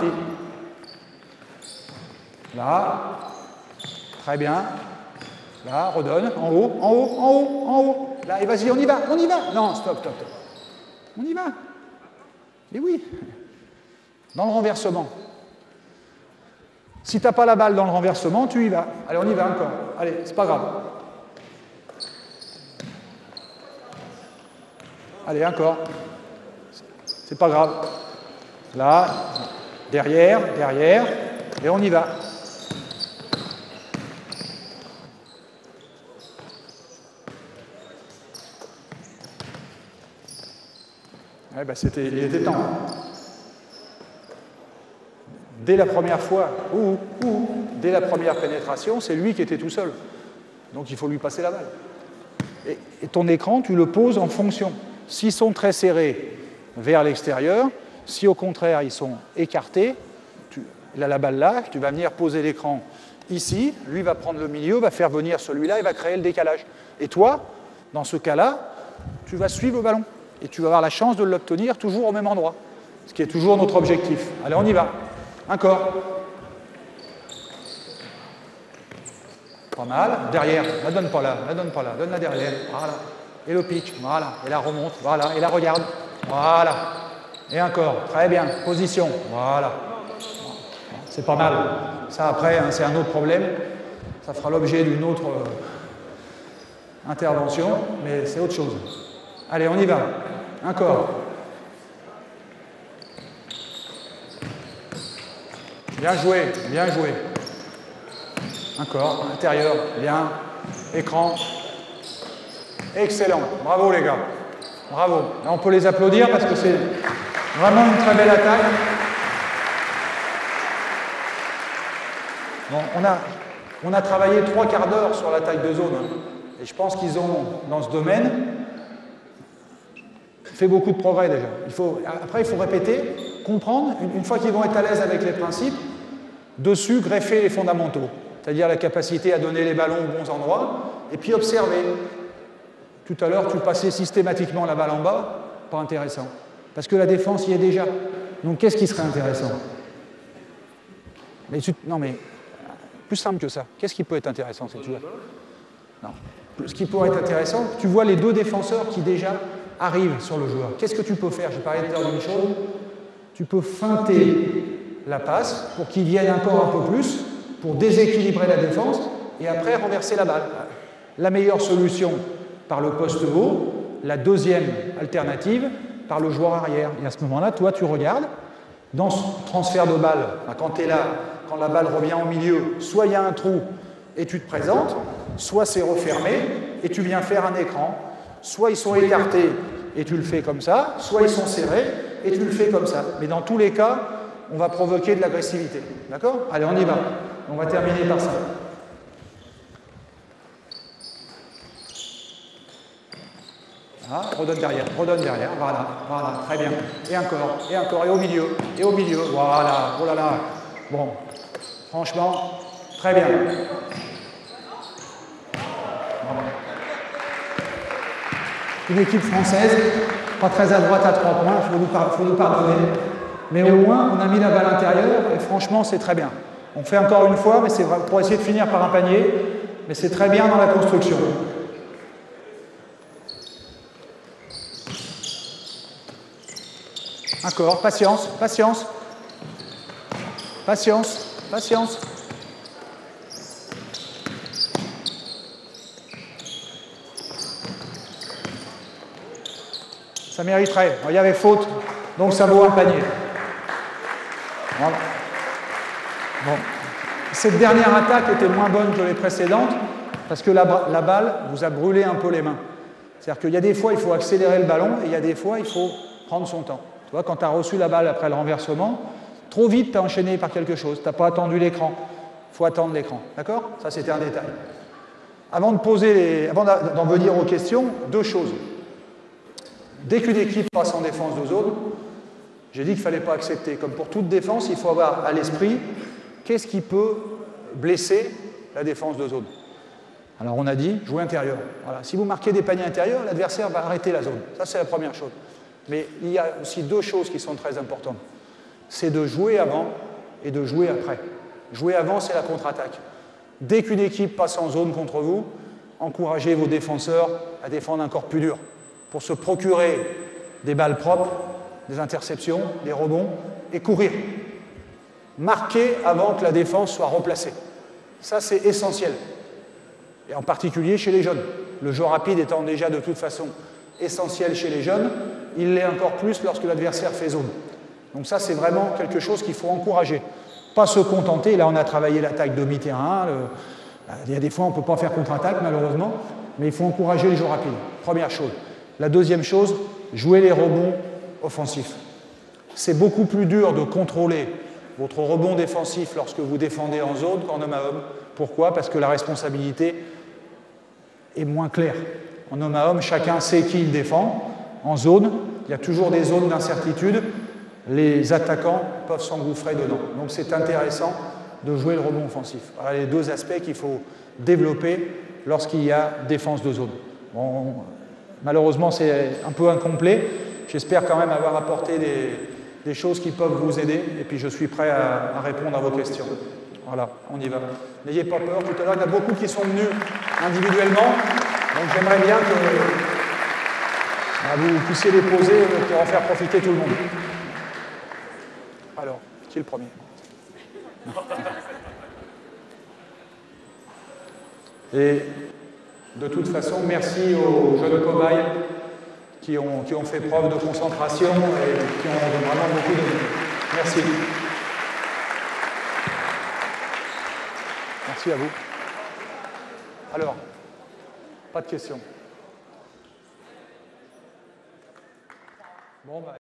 Là. Très bien. Là, redonne. En haut, en haut, en haut, en haut. Là, et vas-y, on y va, on y va. Non, stop, stop, stop. On y va. Et oui. Dans le renversement. Si tu n'as pas la balle dans le renversement, tu y vas. Allez, on y va encore. Allez, c'est pas grave. Allez, encore. C'est pas grave. Là, derrière, derrière, et on y va. Ouais, bah c'était, il était temps. Dès la première fois, ou, ou, dès la première pénétration, c'est lui qui était tout seul. Donc il faut lui passer la balle. Et, et ton écran, tu le poses en fonction. S'ils sont très serrés vers l'extérieur, si au contraire ils sont écartés, tu, il a la balle là, tu vas venir poser l'écran ici, lui va prendre le milieu, va faire venir celui-là et va créer le décalage. Et toi, dans ce cas-là, tu vas suivre le ballon et tu vas avoir la chance de l'obtenir toujours au même endroit, ce qui est toujours notre objectif. Allez, on y va. Encore. Pas mal. Derrière, la donne pas là, la donne pas là, donne-la derrière. Voilà. Et le pitch, voilà. Et la remonte, voilà. Et la regarde, voilà. Et encore, très bien. Position, voilà. C'est pas mal. Ça, après, hein, c'est un autre problème. Ça fera l'objet d'une autre euh, intervention, mais c'est autre chose. Allez, on y va. Encore. Bien joué, bien joué. Encore, intérieur, bien. Écran. Excellent. Bravo, les gars. Bravo. Là, on peut les applaudir parce que c'est vraiment une très belle attaque. Bon, on a, on a travaillé trois quarts d'heure sur l'attaque de zone. Hein, et je pense qu'ils ont, dans ce domaine, fait beaucoup de progrès déjà. Il faut, après, il faut répéter, comprendre, une, une fois qu'ils vont être à l'aise avec les principes, dessus, greffer les fondamentaux. C'est-à-dire la capacité à donner les ballons aux bons endroits, et puis observer. Tout à l'heure, tu passais systématiquement la balle en bas, pas intéressant. Parce que la défense y est déjà. Donc, qu'est-ce qui serait intéressant? Mais tu, non, mais plus simple que ça. Qu'est-ce qui peut être intéressant si tu veux? Non. Ce qui pourrait être intéressant, tu vois les deux défenseurs qui déjà arrivent sur le joueur. Qu'est-ce que tu peux faire? J'ai parlé tout à l'heure d'une chose. Tu peux feinter la passe pour qu'il vienne encore un peu plus, pour déséquilibrer la défense, et après renverser la balle. La meilleure solution par le poste haut, la deuxième alternative par le joueur arrière. Et à ce moment-là, toi, tu regardes, dans ce transfert de balle, quand tu es là, quand la balle revient au milieu, soit il y a un trou et tu te présentes, soit c'est refermé et tu viens faire un écran, soit ils sont écartés et tu le fais comme ça, soit ils sont serrés et tu le fais comme ça. Mais dans tous les cas, on va provoquer de l'agressivité. D'accord? Allez, on y va. On va terminer par ça. Ah, redonne derrière, redonne derrière, voilà, voilà, très bien. Et encore, et encore, et au milieu, et au milieu, voilà, oh là là. Bon, franchement, très bien. Une équipe française, pas très à droite à trois points, il faut nous, par faut nous pardonner. Mais au moins, on a mis la balle intérieure, et franchement, c'est très bien. On fait encore une fois, mais c'est pour essayer de finir par un panier, mais c'est très bien dans la construction. Encore, patience, patience, patience, patience. Ça mériterait. Il y avait faute, donc ça vaut un panier. Voilà. Bon. Cette dernière attaque était moins bonne que les précédentes parce que la, la balle vous a brûlé un peu les mains. C'est-à-dire qu'il y a des fois, il faut accélérer le ballon et il y a des fois, il faut prendre son temps. Tu vois, quand tu as reçu la balle après le renversement, trop vite, tu as enchaîné par quelque chose. Tu n'as pas attendu l'écran. Il faut attendre l'écran. D'accord? Ça, c'était un détail. Avant de poser les, avant d'en venir aux questions, deux choses. Dès qu'une équipe passe en défense de zone, j'ai dit qu'il ne fallait pas accepter. Comme pour toute défense, il faut avoir à l'esprit qu'est-ce qui peut blesser la défense de zone. Alors, on a dit jouer intérieur. Voilà. Si vous marquez des paniers intérieurs, l'adversaire va arrêter la zone. Ça, c'est la première chose. Mais il y a aussi deux choses qui sont très importantes. C'est de jouer avant et de jouer après. Jouer avant, c'est la contre-attaque. Dès qu'une équipe passe en zone contre vous, encouragez vos défenseurs à défendre encore plus dur pour se procurer des balles propres, des interceptions, des rebonds et courir. Marquer avant que la défense soit replacée. Ça, c'est essentiel. Et en particulier chez les jeunes. Le jeu rapide étant déjà de toute façon essentiel chez les jeunes, il l'est encore plus lorsque l'adversaire fait zone. Donc ça, c'est vraiment quelque chose qu'il faut encourager. Pas se contenter, là on a travaillé l'attaque demi-terrain, le... il y a des fois on ne peut pas faire contre-attaque malheureusement, mais il faut encourager les jeux rapides. Première chose. La deuxième chose, jouer les rebonds offensifs. C'est beaucoup plus dur de contrôler votre rebond défensif lorsque vous défendez en zone qu'en homme à homme. Pourquoi? Parce que la responsabilité est moins claire. En homme à homme, chacun sait qui il défend. En zone, il y a toujours des zones d'incertitude. Les attaquants peuvent s'engouffrer dedans. Donc c'est intéressant de jouer le rebond offensif. Voilà les deux aspects qu'il faut développer lorsqu'il y a défense de zone. Bon, malheureusement, c'est un peu incomplet. J'espère quand même avoir apporté des, des choses qui peuvent vous aider. Et puis je suis prêt à, à répondre à vos questions. Voilà, on y va. N'ayez pas peur. Tout à l'heure, il y en a beaucoup qui sont venus individuellement. Donc j'aimerais bien que vous puissiez les poser pour en faire profiter tout le monde. Alors, qui est le premier? Et de toute façon, merci aux jeunes cobayes qui ont, qui ont fait preuve de concentration et qui ont vraiment beaucoup de... Merci. Merci à vous. Alors, pas de questions. Bon, bah...